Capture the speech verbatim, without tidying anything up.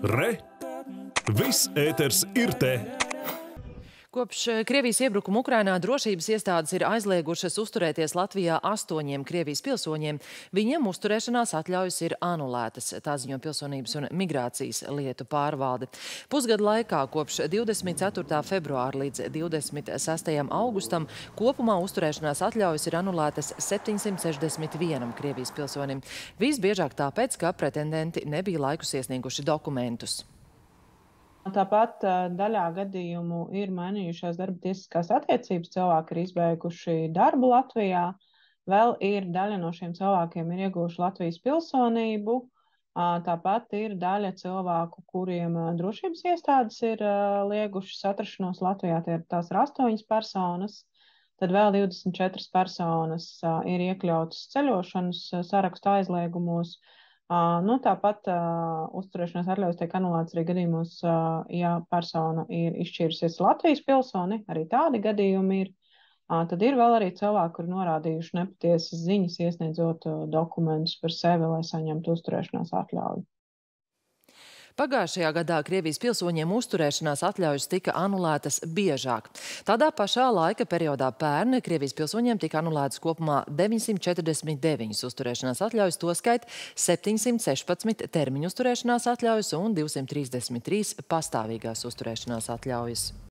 Re! Viss ēters ir te! Kopš Krievijas iebrukuma Ukrainā drošības iestādes ir aizliegušas uzturēties Latvijā astoņiem Krievijas pilsoņiem. Viņiem uzturēšanās atļaujas ir anulētas, tā ziņo Pilsonības un migrācijas lietu pārvalde. Pusgadu laikā kopš divdesmit ceturtā februāra līdz divdesmit sestajam augustam kopumā uzturēšanās atļaujas ir anulētas septiņsimt sešdesmit vienam Krievijas pilsonim. Visbiežāk tāpēc, ka pretendenti nebija laikus iesnieguši dokumentus. Tāpat daļā gadījumu ir mainījušās darba tiesiskās attiecības, cilvēki ir izbeiguši darbu Latvijā, vēl ir daļa no šiem cilvēkiem ir ieguvuši Latvijas pilsonību, tāpat ir daļa cilvēku, kuriem drošības iestādes ir liegušas atrašanos Latvijā, tie ir tās ir astoņas personas, tad vēl divdesmit četras personas ir iekļautas ceļošanas sarakstu aizliegumos. Uh, nu, tāpat uh, uzturēšanās atļaujas tiek anulētas arī gadījumos, uh, ja persona ir izšķīrusies Latvijas pilsoni, arī tādi gadījumi ir. Uh, tad ir vēl arī cilvēki, kuri norādījuši nepatiesas ziņas, iesniedzot uh, dokumentus par sevi, lai saņemtu uzturēšanās atļauju. Pagājušajā gadā Krievijas pilsoņiem uzturēšanās atļaujas tika anulētas biežāk. Tādā pašā laika periodā pērn Krievijas pilsoņiem tika anulētas kopumā deviņsimt četrdesmit deviņas uzturēšanās atļaujas, toskait septiņsimt sešpadsmit termiņu uzturēšanās atļaujas un divsimt trīsdesmit trīs pastāvīgās uzturēšanās atļaujas.